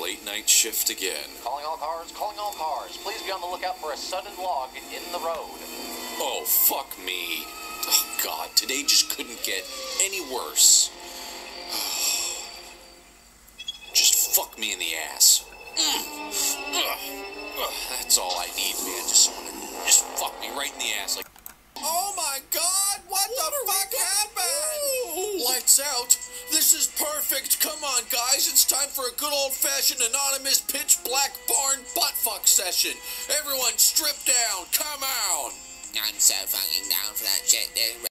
late night shift again. Calling all cars, calling all cars. Please be on the lookout for a sudden log in the road. Oh, fuck me. Oh, God, today just couldn't get any worse. Just fuck me in the ass. That's all I need, man. Just someone to just fuck me right in the ass. Like, oh my God, what the fuck happened? Lights out. This is perfect. Come on, guys. It's time for a good old-fashioned anonymous pitch black barn butt fuck session. Everyone strip down. Come on. I'm so fucking down for that shit, dude.